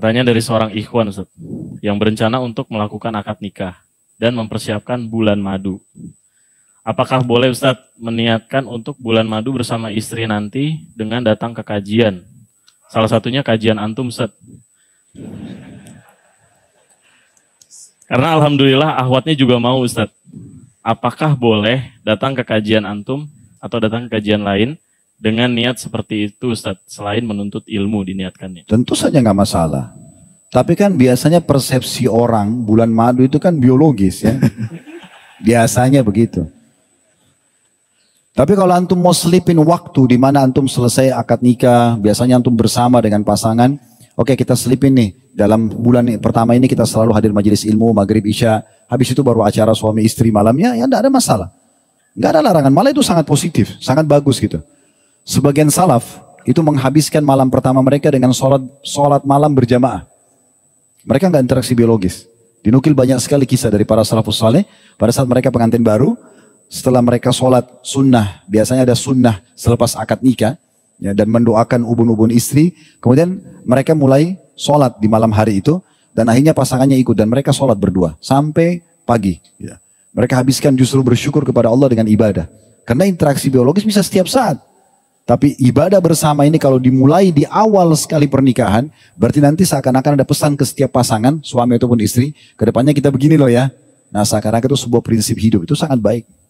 Pertanyaan dari seorang ikhwan, Ustaz, yang berencana untuk melakukan akad nikah dan mempersiapkan bulan madu. Apakah boleh Ustaz meniatkan untuk bulan madu bersama istri nanti dengan datang ke kajian? Salah satunya kajian antum, Ustaz. Karena alhamdulillah ahwatnya juga mau, Ustaz. Apakah boleh datang ke kajian antum atau datang ke kajian lain dengan niat seperti itu, Ustaz, selain menuntut ilmu diniatkannya? Tentu saja nggak masalah. Tapi kan biasanya persepsi orang bulan madu itu kan biologis ya. Biasanya begitu. Tapi kalau antum mau selipin waktu di mana antum selesai akad nikah, biasanya antum bersama dengan pasangan, oke kita selipin nih, dalam bulan pertama ini kita selalu hadir majelis ilmu, maghrib, isya, habis itu baru acara suami istri malamnya, ya enggak ada masalah. Enggak ada larangan, malah itu sangat positif, sangat bagus gitu. Sebagian salaf itu menghabiskan malam pertama mereka dengan sholat malam berjamaah. Mereka enggak interaksi biologis. Dinukil banyak sekali kisah dari para salafus saleh, pada saat mereka pengantin baru, setelah mereka sholat sunnah, biasanya ada sunnah selepas akad nikah, ya, dan mendoakan ubun-ubun istri, kemudian mereka mulai sholat di malam hari itu, dan akhirnya pasangannya ikut, dan mereka sholat berdua, sampai pagi. Ya. Mereka habiskan justru bersyukur kepada Allah dengan ibadah. Karena interaksi biologis bisa setiap saat. Tapi ibadah bersama ini kalau dimulai di awal sekali pernikahan, berarti nanti seakan-akan ada pesan ke setiap pasangan, suami ataupun istri, kedepannya kita begini loh ya. Nah seakan-akan itu sebuah prinsip hidup, itu sangat baik.